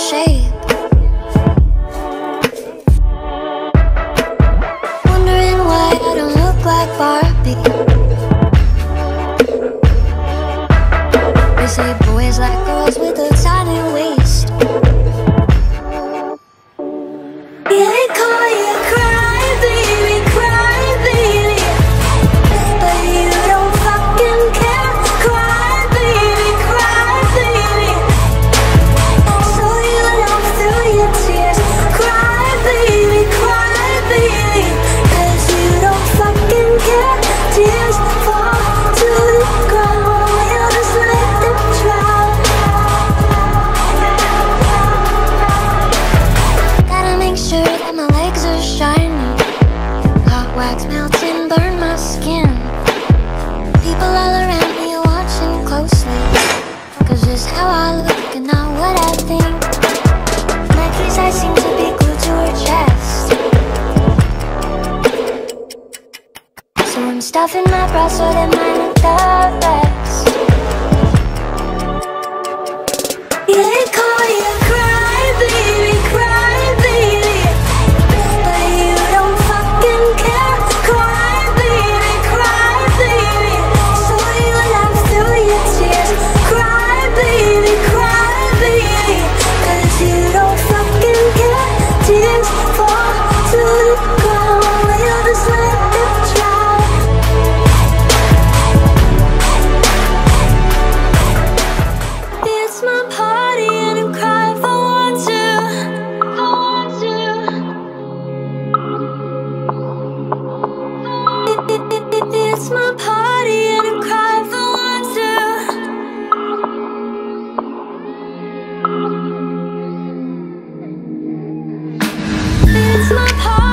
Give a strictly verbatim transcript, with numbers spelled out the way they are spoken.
shape. Wondering why I don't look like Barbie. They say boys like girls with a tiny waist. Yeah, they call you cry baby, cry baby, but you don't fucking care. Cry baby, cry baby, so you lump through your tears. Cry baby, cry baby, 'cause you don't fucking care. Tears fall to the ground, we'll just let them drown. Gotta make sure that my legs are shiny. Hot wax melts and burn my skin. People all around me are watching closely, 'cause it's how I look and not what I think. Nike's eyes seem to be glued to her chest, so I'm stuffing my bra so that mine look the best. Yeah, they call you cry baby, cry baby, but you don't fucking care. Cry baby, cry baby, so you laugh through your tears. Cry baby, cry baby, 'cause you don't fucking care. Tears fall to the ground, we'll just let them drown. It's my party and I'm crying if I want to, if I want to. It, it, it, it, it's my party and I'm crying if I want to. It's my party.